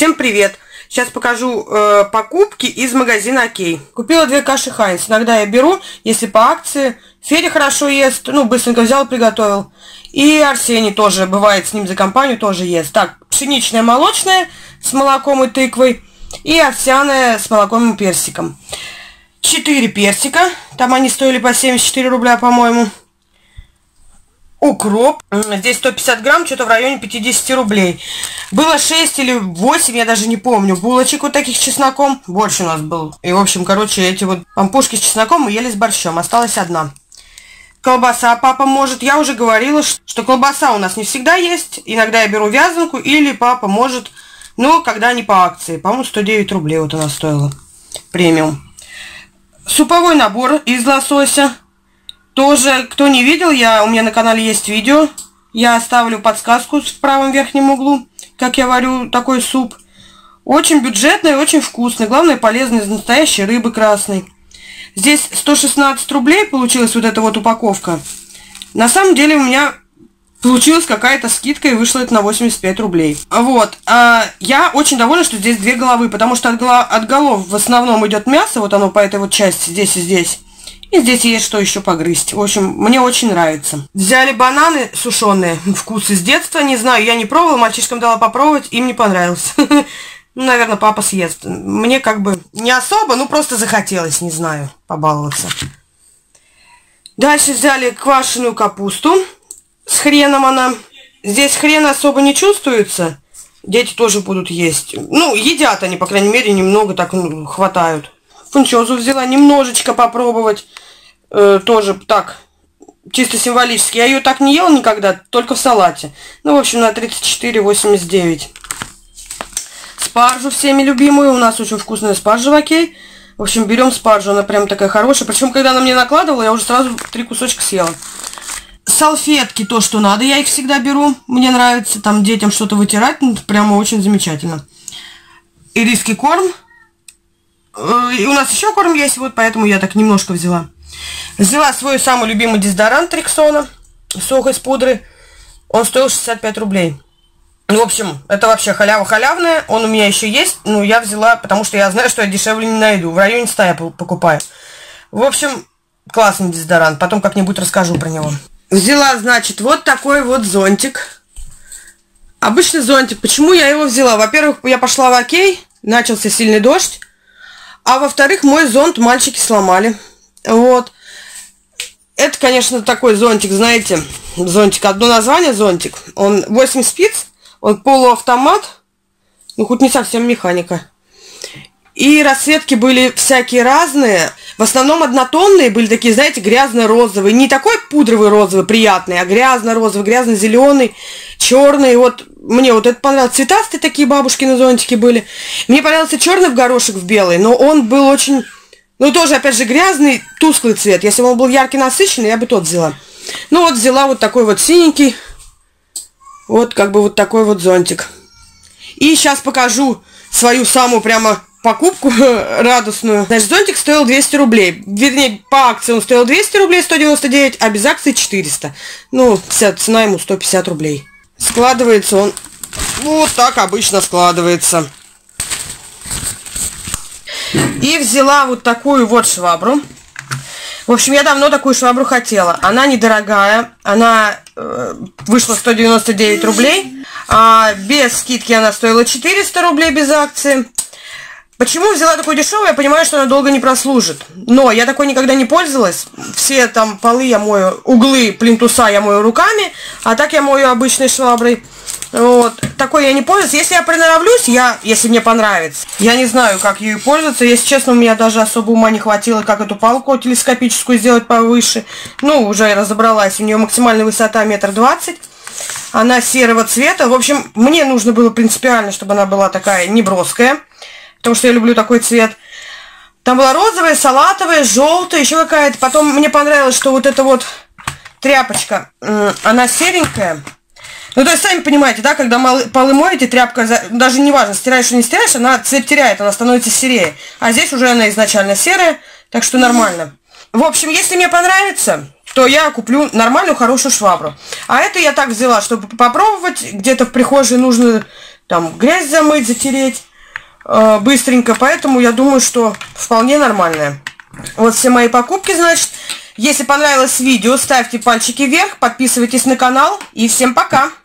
Всем привет! Сейчас покажу покупки из магазина Окей. Купила 2 каши Хайнц. Иногда я беру, если по акции. Федя хорошо ест, ну, быстренько взял, приготовил. И Арсений тоже, бывает с ним за компанию, тоже ест. Так, пшеничная молочная с молоком и тыквой. И овсяная с молоком и персиком. 4 персика. Там они стоили по 74 рубля, по-моему. Укроп. Здесь 150 грамм, что-то в районе 50 рублей. Было 6 или 8, я даже не помню, булочек вот таких с чесноком. Больше у нас было. И, в общем, короче, эти вот пампушки с чесноком мы ели с борщом. Осталась одна. Колбаса папа может. Я уже говорила, что колбаса у нас не всегда есть. Иногда я беру вязанку, или папа может, но когда не по акции. По-моему, 109 рублей вот она стоила. Премиум. Суповой набор из лосося. Тоже, кто не видел, у меня на канале есть видео. Я оставлю подсказку в правом верхнем углу, как я варю такой суп. Очень бюджетный, очень вкусный. Главное, полезный, из настоящей рыбы красной. Здесь 116 рублей получилась вот эта вот упаковка. На самом деле у меня получилась какая-то скидка, и вышло это на 85 рублей. Вот. Я очень довольна, что здесь 2 головы, потому что от голов в основном идет мясо. Вот оно по этой вот части, здесь и здесь. И здесь есть что еще погрызть. В общем, мне очень нравится. Взяли бананы сушеные. Вкус из детства. Не знаю, я не пробовала. Мальчишкам дала попробовать. Им не понравилось. Ну, наверное, папа съест. Мне как бы не особо, ну просто захотелось, не знаю, побаловаться. Дальше взяли квашеную капусту. С хреном она. Здесь хрен особо не чувствуется. Дети тоже будут есть. Ну, едят они, по крайней мере, немного так хватают. Фунчозу взяла немножечко попробовать. Тоже так, чисто символически. Я ее так не ела никогда, только в салате. Ну, в общем, на 34,89. Спаржу всеми любимую. У нас очень вкусная спаржа в Окей. В общем, берем спаржу, она прям такая хорошая. Причем, когда она мне накладывала, я уже сразу 3 кусочка съела. Салфетки, то, что надо, я их всегда беру. Мне нравится там детям что-то вытирать. Ну, прямо очень замечательно. Ириский корм. И у нас еще корм есть, вот поэтому я так немножко взяла. Взяла свой самый любимый дезодорант Рексона. Сок из пудры. Он стоил 65 рублей. Ну, в общем, это вообще халява халявная. Он у меня еще есть. Ну, я взяла, потому что я знаю, что я дешевле не найду. В районе 100 я покупаю. В общем, классный дезодорант. Потом как-нибудь расскажу про него. Взяла, значит, вот такой вот зонтик. Обычный зонтик. Почему я его взяла? Во-первых, я пошла в Окей. Начался сильный дождь. А во-вторых, мой зонт мальчики сломали. Вот. Это, конечно, такой зонтик, знаете, зонтик. Одно название зонтик. Он 8 спиц, он полуавтомат. Ну, хоть не совсем механика. И расцветки были всякие разные. В основном однотонные были такие, знаете, грязно-розовые. Не такой пудровый розовый, приятный, а грязно-розовый, грязно-зеленый, черный. Вот мне вот это понравилось. Цветастые такие бабушкины зонтики были. Мне понравился черный в горошек в белый, но он был очень, ну, тоже, опять же, грязный, тусклый цвет. Если бы он был яркий, насыщенный, я бы тот взяла. Ну, вот взяла вот такой вот синенький. Вот, как бы вот такой вот зонтик. И сейчас покажу свою самую прямо покупку радостную. Значит, зонтик стоил 200 рублей. Вернее, по акции он стоил 200 рублей, 199, а без акции 400. Ну, цена ему 150 рублей. Складывается он вот так обычно складывается. И взяла вот такую вот швабру. В общем, я давно такую швабру хотела. Она недорогая. Она вышла 199 рублей. А без скидки она стоила 400 рублей без акции. Почему взяла такую дешевую? Я понимаю, что она долго не прослужит. Но я такой никогда не пользовалась. Все там полы я мою, углы плинтуса я мою руками, а так я мою обычной шваброй. Вот. Такой я не пользуюсь. Если я приноровлюсь, если мне понравится, я не знаю, как ею пользоваться. Если честно, у меня даже особо ума не хватило, как эту палку телескопическую сделать повыше. Ну, уже я разобралась. У нее максимальная высота 1,20 м. Она серого цвета. В общем, мне нужно было принципиально, чтобы она была такая неброская. Потому что я люблю такой цвет. Там была розовая, салатовая, желтая, еще какая-то. Потом мне понравилось, что вот эта вот тряпочка, она серенькая. Ну, то есть, сами понимаете, да, когда полы моете, тряпка, даже не важно, стираешь или не стираешь, она цвет теряет, она становится серее. А здесь уже она изначально серая, так что нормально. В общем, если мне понравится, то я куплю нормальную, хорошую швабру. А это я так взяла, чтобы попробовать. Где-то в прихожей нужно там грязь замыть, затереть быстренько. Поэтому я думаю, что вполне нормальная. Вот все мои покупки, значит. Если понравилось видео, ставьте пальчики вверх, подписывайтесь на канал. И всем пока!